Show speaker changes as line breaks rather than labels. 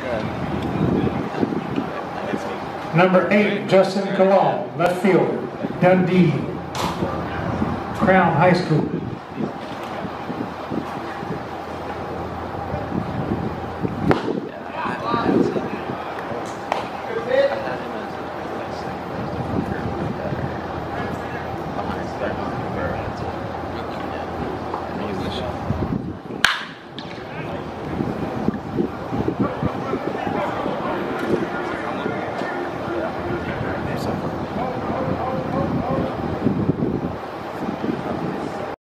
Number 8, Justin Kalal, left fielder, Dundee, Crown High School.